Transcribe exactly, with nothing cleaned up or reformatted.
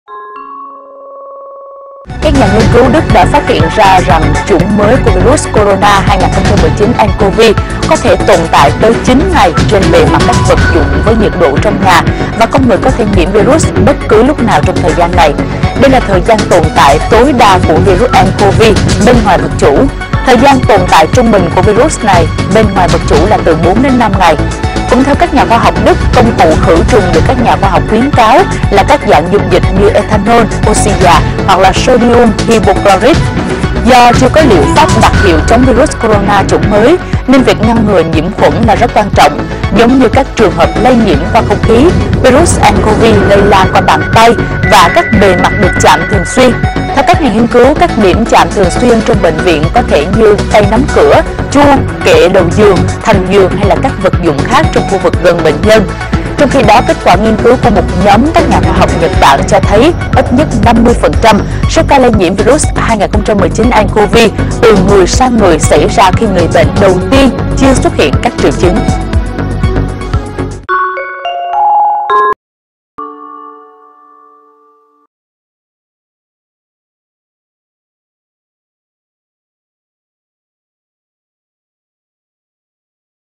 Các nhà nghiên cứu Đức đã phát hiện ra rằng chủng mới của virus corona hai nghìn không trăm mười chín nCoV có thể tồn tại tới chín ngày trên bề mặt các vật dụng với nhiệt độ trong nhà và con người có thể nhiễm virus bất cứ lúc nào trong thời gian này. Đây là thời gian tồn tại tối đa của virus nCoV bên ngoài vật chủ. Thời gian tồn tại trung bình của virus này bên ngoài vật chủ là từ bốn đến năm ngày. Cũng theo các nhà khoa học Đức, công cụ khử trùng được các nhà khoa học khuyến cáo là các dạng dung dịch như ethanol, oxy già hoặc là sodium hypochlorite. Do chưa có liệu pháp đặc hiệu chống virus corona chủng mới, nên việc ngăn ngừa nhiễm khuẩn là rất quan trọng. Giống như các trường hợp lây nhiễm qua không khí, virus nCoV lây lan qua bàn tay và các bề mặt được chạm thường xuyên. Theo các nhà nghiên cứu, các điểm chạm thường xuyên trong bệnh viện có thể như tay nắm cửa, chuông, kệ đầu giường, thành giường hay là các vật dụng khác trong khu vực gần bệnh nhân. Trong khi đó, kết quả nghiên cứu của một nhóm các nhà khoa học Nhật Bản cho thấy ít nhất năm mươi phần trăm số ca lây nhiễm virus hai nghìn không trăm mười chín nCoV từ người sang người xảy ra khi người bệnh đầu tiên chưa xuất hiện các triệu chứng.